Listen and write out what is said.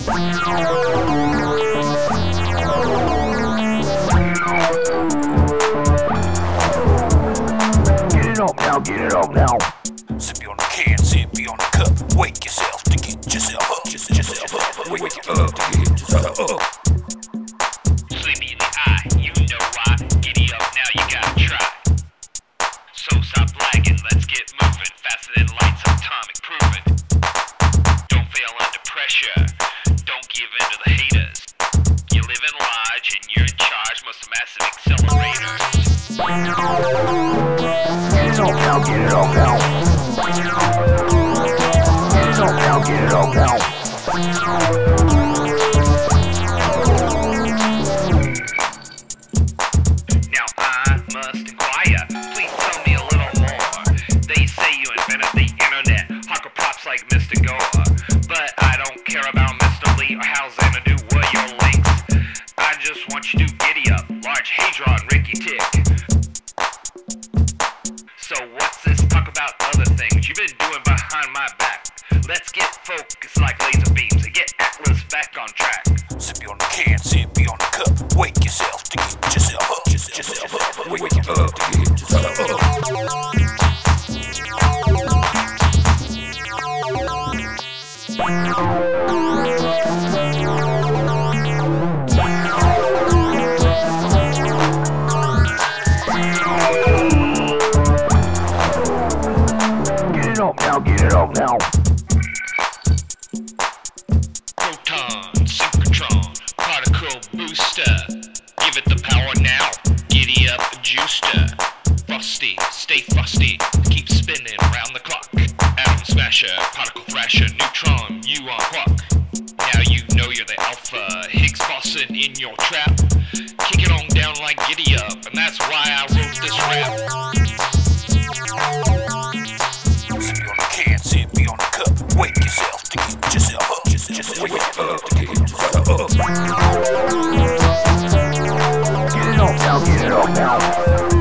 Get it up now. Sippy on the can, sippy on the cup. Wake yourself to get yourself up. Yourself up. Wake up to get yourself up. Sleepy in the eye, you know why. Giddy up now, you gotta try. So stop lagging, let's get moving. Faster than lights, atomic proven. Don't fail under pressure. Don't give in to the haters. You live in large and you're in charge. Must have massive accelerators. Get it up now. Get it up now. Get it up now. Now I must inquire. Please tell me a little more. They say you invented the internet. Hawker props like Mr. Goa. But I don't care about Mr. Lee or how Xanadu were your links. I just want you to giddy up. Large Hadron, Ricky Tick. So what's this talk about other things you've been doing behind my back? Let's get focused like laser beams and get Atlas back on track. Sippy on the can, sippy on the cup. Wake yourself to get yourself up. Yourself up. Wake up to get yourself up. Get it up now. Proton, synchrotron, particle booster. Give it the power now. Giddy up, juicer. Frosty, stay frosty. Keep spinning round the clock. Atom smasher, particle thrasher, neutron, muon quark. Now you know you're the alpha. Higgs boson in your trap. Kick it on down like giddy up, and that's why I wrote this rap. Sippy on the cup. Wake yourself to get yourself up. Wake up to get yourself up. Get it up now. Get it up now.